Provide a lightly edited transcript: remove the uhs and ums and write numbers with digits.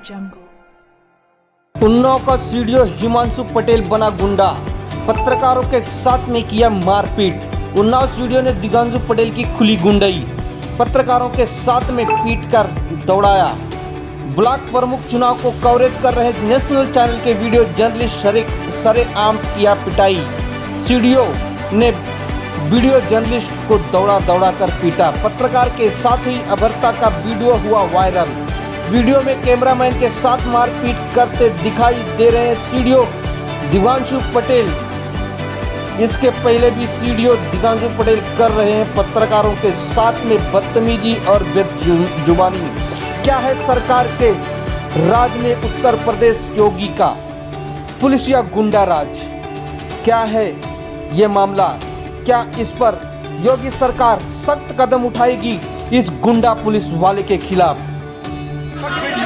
उन्नाव का सीडीओ हिमांशु पटेल बना गुंडा, पत्रकारों के साथ में किया मारपीट। उन्नाव सीडीओ ने दिगांशु पटेल की खुली गुंडई, पत्रकारों के साथ में पीट कर दौड़ाया। ब्लॉक प्रमुख चुनाव को कवरेज कर रहे नेशनल चैनल के वीडियो जर्नलिस्ट सरेआम किया पिटाई। सीडीओ ने वीडियो जर्नलिस्ट को दौड़ा कर पीटा। पत्रकार के साथ हुई अभद्रता का वीडियो हुआ वायरल। वीडियो में कैमरामैन के साथ मारपीट करते दिखाई दे रहे हैं सीडीओ दिगांशु पटेल। इसके पहले भी सीडीओ दिगांशु पटेल कर रहे हैं पत्रकारों के साथ में बदतमीजी और बेजुबानी। क्या है सरकार के राज में उत्तर प्रदेश योगी का पुलिस या गुंडा राज? क्या है ये मामला? क्या इस पर योगी सरकार सख्त कदम उठाएगी इस गुंडा पुलिस वाले के खिलाफ?